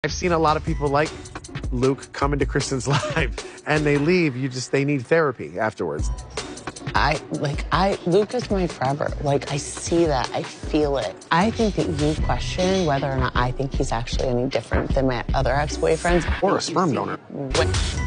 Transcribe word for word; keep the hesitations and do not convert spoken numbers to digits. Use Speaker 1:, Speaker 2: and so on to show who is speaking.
Speaker 1: I've seen a lot of people like Luke come into Kristen's life and they leave. You just, they need therapy afterwards.
Speaker 2: I, like, I, Luke is my forever. Like, I see that, I feel it. I think that you question whether or not I think he's actually any different than my other ex-boyfriends.
Speaker 1: Or a sperm donor.
Speaker 2: When